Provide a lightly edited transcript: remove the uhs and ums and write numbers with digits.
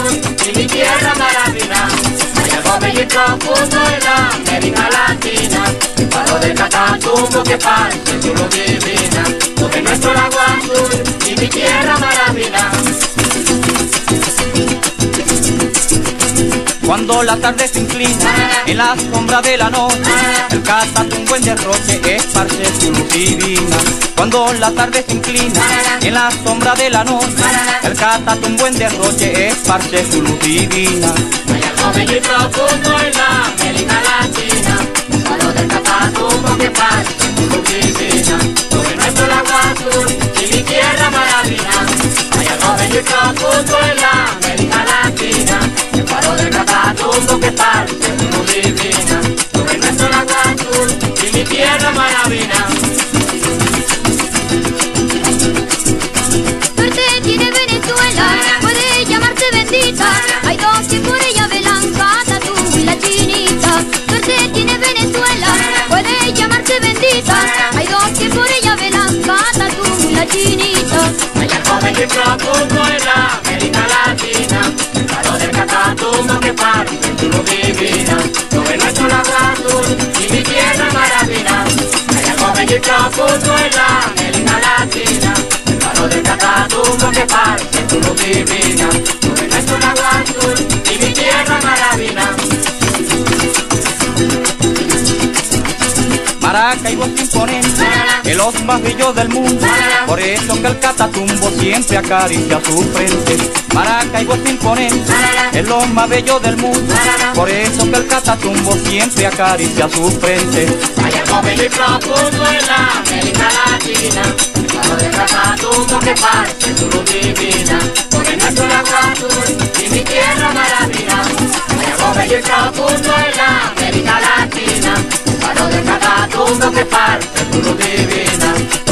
azul y mi tierra maravilla. Hay algo bello y profundo en la América Latina, el faro de Catatumbo que parece cielo divina, sobre nuestro lago azul y mi tierra maravilla. Cuando la tarde se inclina en la sombra de la noche, el Catatumbo en derroche esparce su luz divina. Cuando la tarde se inclina en la sombra de la noche, el Catatumbo en derroche esparce su luz divina. Hay algo bello y profundo en la América Latina, el faro del Catatumbo que parece su luz divina, sobre nuestro lago azul y mi tierra maravilla. Hay algo bello y profundo en la América Latina, el faro del Catatumbo que parece su luz divina, sobre nuestro lago azul y mi tierra maravilla. Suerte tiene Venezuela, puede llamarse bendita. Hay dos que por ella velan, Catatumbo y la Chinita. Suerte tiene Venezuela, puede llamarse bendita. Hay dos que por ella velan, Catatumbo y la Chinita. Hay algo bello y profundo en la América Latina, el faro del Catatumbo que parece su luz divina, sobre nuestro lago azul y mi tierra maravilla. Hay algo bello y profundo en la América Latina, el faro del Catatumbo que parece su luz divina, sobre nuestro lago azul y mi tierra maravilla. Maracaibo es imponente, de los más bellos del mundo, por eso que el Catatumbo siempre acaricia su frente. Maracaibo es imponente, es lo más bello del mundo, por eso que el Catatumbo siempre acaricia su frente. Hay algo bello y profundo en la América Latina, el faro del Catatumbo que parece su luz divina, sobre nuestro lago azul y mi tierra maravilla. Hay algo bello y profundo en la América Latina, el faro del Catatumbo que parece su luz divina,